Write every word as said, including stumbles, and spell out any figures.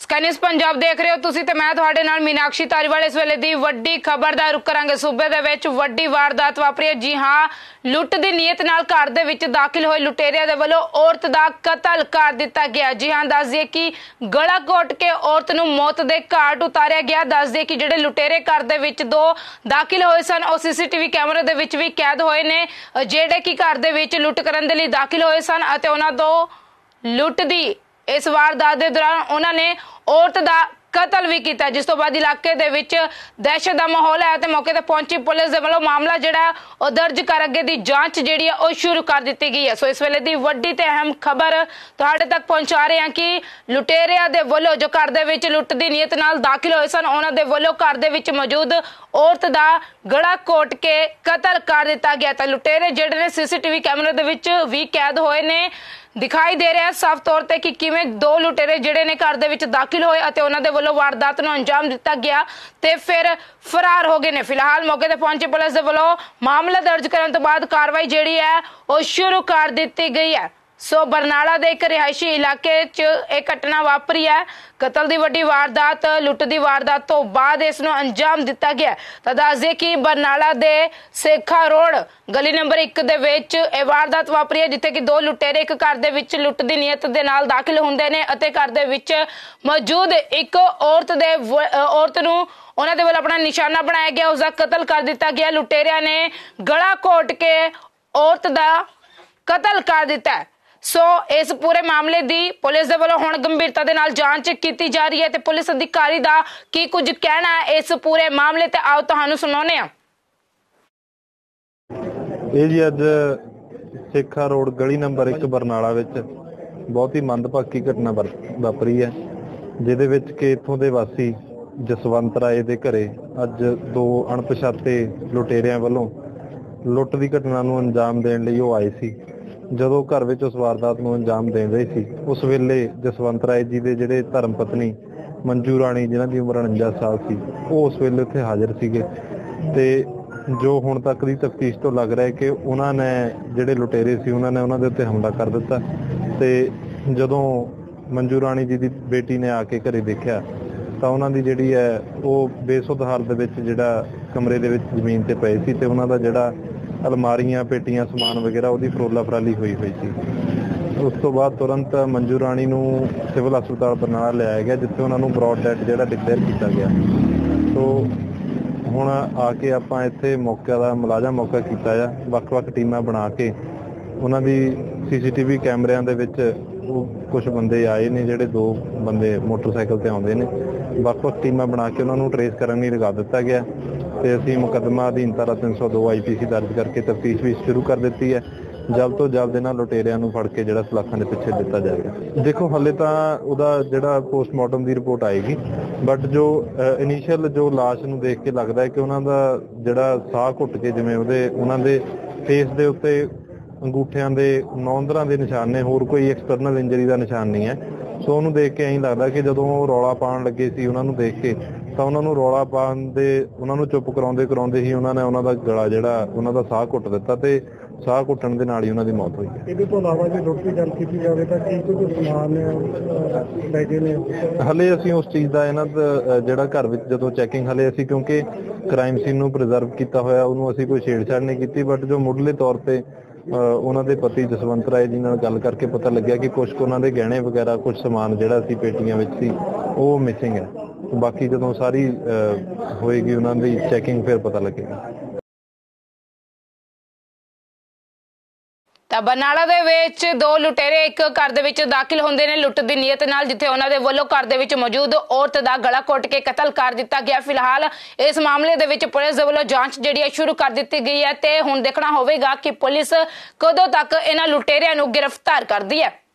Sky news Punjab देख रहे हो तुसी ते मैं तुहाडे नाल मीनाक्षी धारीवाल। इस वेले दी वड्डी खबर दा रुख करांगे। सूबे दे विच वड्डी वारदात वापरी है। जी हां, लुट दी नीयत नाल घर दे विच दाखिल होए लुटेरिया दे वल्लों औरत दा कतल कर दिता गया। जी हां, दस दिए कि गला घोट के औरत नूं मौत दे घाट उतारिया गया। दस दिए कि जिहड़े लुटेरे घर दे विच दो दाखिल होए सन ओ सीसीटीवी कैमरे दे विच भी कैद होए ने, जिहड़े कि घर दे विच लुट करन दे लई दाखिल होए सन अते उन्हां तों लुट दी इस वारदात के दौरान उन्होंने औरत का कतल भी किया, जिस तो बाद इलाके दे विच दहशत का माहौल है। तो मौके पर पहुंची पुलिस के वालों मामला जिहड़ा है दर्ज कर अगे की जांच जिहड़ी है वो शुरू कर दी गई है। सो इस वेले दी वड्डी ते अहम खबर तुहाडे तक पहुंचा रहे हैं कि लुटेरिया दे वालों जो घर दे विच लुट दी नीयत नाल दाखिल होए सन, उन्हां दे वालों घर दे विच मौजूद औरत का गला घोट के कतल कर दिता गया। तो लुटेरे जिहड़े ने सीसीटीवी कैमरे दे विच भी कैद होए ने। दिखाई दे रहा है साफ तौर पर कि किवें दो लुटेरे जिहड़े ने घर दे विच दाखिल होए अते उन्हां दे वल्लों वारदात नूं अंजाम दिता गया ते फिर फरार हो गए ने। फिलहाल मौके ते पहुंची पुलिस दे वल्लों मामला दर्ज करन तो बाद कार्रवाई जिहड़ी है वो शुरू कर दी गई है। सो बरनाला दे एक रिहायशी इलाके च एक घटना वापरी है। कतल दी वड्डी वारदात लुट दी वारदात तो बाद इस नूं अंजाम दिता गया। तो दस दे कि बरनाला दे सेखा रोड गली नंबर एक दे विच ये वारदात वापरी है, जिथे कि दो लुटेरे एक घर दे विच लुट दी नीयत दे नाल दाखिल हुंदे ने अते घर दे विच मौजूद एक औरत दे औरत नूं उन्हां दे वल्लों अपना निशाना बनाया गया, उसका कतल कर दिता गया। लुटेरिया ने गला घोट के औरत दा कतल कर दिता है। सो इस पूरे मामले दी पुलिस दे वल्लों हुण गंभीरता दे नाल जांच कीती जा रही है ते पुलिस अधिकारी दा की कुछ कहना है इस पूरे मामले ते आओ तुहानूं सुणाउने आ। ਇਹ ਜੀ ਅੱਜ ਸੇਖਾ ਰੋਡ ਗਲੀ ਨੰਬਰ ਇੱਕ ਬਰਨਾਲਾ ਵਿੱਚ ਬਹੁਤ ਹੀ ਮੰਦਭਾਗੀ ਘਟਨਾ ਵਾਪਰੀ ਹੈ, ਜਿਹਦੇ ਵਿੱਚ ਕਿ ਇੱਥੋਂ ਦੇ ਵਾਸੀ ਜਸਵੰਤ ਰਾਏ ਦੇ ਘਰੇ ਅੱਜ ਦੋ ਅਣਪਛਾਤੇ ਲੁਟੇਰਿਆਂ ਵੱਲੋਂ ਲੁੱਟ ਦੀ ਘਟਨਾ ਨੂੰ ਅੰਜਾਮ ਦੇਣ ਲਈ ਉਹ ਆਏ ਸੀ। ਜਦੋਂ ਘਰ ਵਿੱਚ ਉਸ ਵਾਰਦਾਤ ਨੂੰ ਅੰਜਾਮ ਦੇ ਰਹੇ ਸੀ ਉਸ ਵੇਲੇ ਜਸਵੰਤ ਰਾਏ ਜੀ ਦੇ ਜਿਹੜੇ ਧਰਮ ਪਤਨੀ ਮੰਜੂ ਰਾਣੀ ਜਿਨ੍ਹਾਂ ਦੀ ਉਮਰ ਉਣੰਜਾ ਸਾਲ ਸੀ ਉਹ ਉਸ ਵੇਲੇ ਉੱਥੇ ਹਾਜ਼ਰ ਸੀਗੇ ਤੇ ਜੋ ਹੁਣ ਤੱਕ ਦੀ ਤਫਤੀਸ਼ ਤੋਂ ਲੱਗ ਰਿਹਾ ਹੈ ਕਿ ਉਹਨਾਂ ਨੇ ਜਿਹੜੇ ਲੁਟੇਰੇ ਸੀ ਉਹਨਾਂ ਨੇ ਉਹਨਾਂ ਦੇ ਉੱਤੇ ਹਮਲਾ ਕਰ ਦਿੱਤਾ ਤੇ ਜਦੋਂ ਮੰਜੂ ਰਾਣੀ ਜੀ ਦੀ ਬੇਟੀ ਨੇ ਆ ਕੇ ਘਰੇ ਦੇਖਿਆ ਤਾਂ ਉਹਨਾਂ ਦੀ ਜਿਹੜੀ ਹੈ ਉਹ ਬੇਸੁੱਧ ਹਾਲਤ ਦੇ ਵਿੱਚ ਜਿਹੜਾ ਕਮਰੇ ਦੇ ਵਿੱਚ ਜ਼ਮੀਨ ਤੇ ਪਏ ਸੀ ਤੇ ਉਹਨਾਂ ਦਾ ਜਿਹੜਾ अलमारियां पेटियां समान वगैरह ਉਹਦੀ ਫਰੋਲਾ ਫਰਾਲੀ ਹੋਈ ਹੋਈ ਸੀ। ਉਸ ਤੋਂ ਬਾਅਦ ਤੁਰੰਤ ਮੰਜੂ ਰਾਣੀ ਨੂੰ ਸਿਵਲ ਹਸਪਤਾਲ ਬਰਨਾਲਾ ਲਿਆਇਆ ਗਿਆ, ਜਿੱਥੇ ਉਹਨਾਂ ਨੂੰ ਬ੍ਰੌਡ ਡੈਡ ਜਿਹੜਾ ਡਿਕਲੇਅਰ ਕੀਤਾ ਗਿਆ। ਸੋ ਹੁਣ ਆ ਕੇ ਆਪਾਂ ਇੱਥੇ ਮੌਕੇ ਦਾ ਮੁਲਾਜ਼ਾ ਮੌਕਾ ਕੀਤਾ ਆ, ਵੱਖ-ਵੱਖ ਟੀਮਾਂ ਬਣਾ ਕੇ ਉਹਨਾਂ ਦੀ ਸੀਸੀਟੀਵੀ ਕੈਮਰਿਆਂ ਦੇ ਵਿੱਚ ਉਹ ਕੁਝ ਬੰਦੇ ਆਏ ਨੇ, ਜਿਹੜੇ ਦੋ ਬੰਦੇ ਮੋਟਰਸਾਈਕਲ ਤੇ ਆਉਂਦੇ ਨੇ, ਵੱਖ-ਵੱਖ ਟੀਮਾਂ ਬਣਾ ਕੇ ਉਹਨਾਂ ਨੂੰ ਟਰੇਸ ਕਰਨ ਲਈ ਲਗਾ ਦਿੱਤਾ ਗਿਆ ਤੇ ਅਸੀਂ ਮੁਕੱਦਮਾ ਅਧੀਨ ਧਾਰਾ ਤਿੰਨ ਸੌ ਦੋ ਆਈ ਪੀ ਸੀ ਦਰਜ ਕਰਕੇ ਤਫਤੀਸ਼ ਵੀ ਸ਼ੁਰੂ ਕਰ ਦਿੱਤੀ ਹੈ। ਜਲਦ ਤੋਂ ਜਲਦ ਇਹਨਾਂ ਲੁਟੇਰਿਆਂ ਨੂੰ ਫੜ ਕੇ ਜਿਹੜਾ ਸਲਾਖਾਂ ਦੇ ਪਿੱਛੇ ਦਿੱਤਾ ਜਾਏਗਾ। ਦੇਖੋ ਹਾਲੇ ਤਾਂ ਉਹਦਾ ਜਿਹੜਾ ਪੋਸਟਮਾਰਟਮ ਦੀ ਰਿਪੋਰਟ ਆਏਗੀ, ਬਟ ਜੋ ਇਨੀਸ਼ੀਅਲ ਜੋ ਲਾਸ਼ ਨੂੰ ਦੇਖ ਕੇ ਲੱਗਦਾ ਹੈ ਕਿ ਉਹਨਾਂ ਦਾ ਜਿਹੜਾ ਸਾਹ ਘੁੱਟ ਕੇ ਜਿਵੇਂ ਉਹਦੇ ਉਹਨਾਂ ਦੇ ਫੇਸ ਦੇ ਉੱਤੇ ਅੰਗੂਠਿਆਂ ਦੇ ਨੌਂਦਰਾਂ ਦੇ ਨਿਸ਼ਾਨ ਨੇ, ਹੋਰ ਕੋਈ ਐਕਸਟਰਨਲ ਇੰਜਰੀ ਦਾ ਨਿਸ਼ਾਨ ਨਹੀਂ ਹੈ। ਸੋ ਉਹਨੂੰ ਦੇਖ ਕੇ ਐਂ ਲੱਗਦਾ ਕਿ ਜਦੋਂ ਉਹ ਰੌਲਾ ਪਾਉਣ ਲੱਗੇ ਸੀ ਉਹਨਾਂ ਨੂੰ ਦੇਖ ਕੇ ਤਾਂ ਉਹਨਾਂ ਨੂੰ ਰੌਲਾ ਪਾਉਣ ਦੇ ਉਹਨਾਂ ਨੂੰ ਚੁੱਪ ਕਰਾਉਂਦੇ ਕਰਾਉਂਦੇ ਹੀ ਉਹਨਾਂ ਨੇ ਉਹਨਾਂ ਦਾ ਗਲਾ ਜਿਹੜਾ ਉਹਨਾਂ ਦਾ ਸਾਹ ਘੁੱਟ ਦਿੱਤਾ ਤੇ ਸਾਹ ਘੁੱਟਣ ਦੇ ਨਾਲ ਹੀ ਉਹਨਾਂ ਦੀ ਮੌਤ ਹੋਈ ਹੈ। ਇਹਦੇ ਤੋਂ ਇਲਾਵਾ ਜੇ ਲੁੱਟ ਦੀ ਗੱਲ ਕੀਤੀ ਜਾਵੇ ਤਾਂ ਕੀ ਕੁਝ ਸਮਾਨ ਲੈ ਗਏ ਨੇ? ਹਲੇ ਅਸੀਂ ਉਸ ਚੀਜ਼ ਦਾ ਇਹਨਾਂ ਦਾ ਜਿਹੜਾ ਘਰ ਵਿੱਚ ਜਦੋਂ ਚੈਕਿੰਗ ਹਲੇ ਅਸੀਂ ਕਿਉਂਕਿ ਕ੍ਰਾਈਮ ਸੀਨ ਨੂੰ ਪ੍ਰੀਜ਼ਰਵ ਕੀਤਾ ਹੋਇਆ ਉਹਨੂੰ ਅਸੀਂ ਕੋਈ ਛੇੜਛਾੜ ਨਹੀਂ ਕੀਤੀ, ਬਟ ਜੋ ਮੁੱਢਲੇ ਤੌਰ ਤੇ ਉਹਨਾਂ ਦੇ ਪਤੀ ਜਸਵੰਤ ਰਾਏ ਜੀ ਨਾਲ ਗੱਲ ਕਰਕੇ ਪਤਾ ਲੱਗਿਆ ਕਿ ਕੁਝ ਉਹਨਾਂ ਦੇ ਗਹਿਣੇ ਵਗੈਰਾ ਕੁਝ ਸਮਾਨ ਜਿਹੜਾ ਸੀ ਪੇਟੀਆਂ ਵਿੱਚ ਸੀ ਉਹ ਮਿਸਿੰਗ ਹੈ। ਬਾਕੀ ਜਦੋਂ ਸਾਰੀ ਹੋਏਗੀ ਉਹਨਾਂ ਦੀ ਚੈਕਿੰਗ ਫਿਰ ਪਤਾ ਲੱਗੇਗਾ। ਤਾਂ ਬਰਨਾਲਾ ਦੇ ਵਿੱਚ ਦੋ ਲੁਟੇਰੇ ਇੱਕ ਘਰ ਦੇ ਵਿੱਚ ਦਾਖਲ ਹੁੰਦੇ ਨੇ ਲੁੱਟ ਦੀ ਨੀਅਤ ਨਾਲ, ਜਿੱਥੇ ਉਹਨਾਂ ਦੇ ਵੱਲੋਂ ਘਰ ਦੇ ਵਿੱਚ ਮੌਜੂਦ ਔਰਤ ਦਾ ਗਲਾ ਘੁੱਟ ਕੇ ਕਤਲ ਕਰ ਦਿੱਤਾ ਗਿਆ। ਫਿਲਹਾਲ ਇਸ ਮਾਮਲੇ ਦੇ ਵਿੱਚ ਪੁਲਿਸ ਦੇ ਵੱਲੋਂ ਜਾਂਚ ਜਿਹੜੀ ਹੈ ਸ਼ੁਰੂ ਕਰ ਦਿੱਤੀ ਗਈ ਹੈ ਤੇ ਹੁਣ ਦੇਖਣਾ ਹੋਵੇਗਾ ਕਿ ਪੁਲਿਸ ਕਦੋਂ ਤੱਕ ਇਹਨਾਂ ਲੁਟੇਰਿਆਂ ਨੂੰ ਗ੍ਰਿਫਤਾਰ ਕਰਦੀ ਹੈ।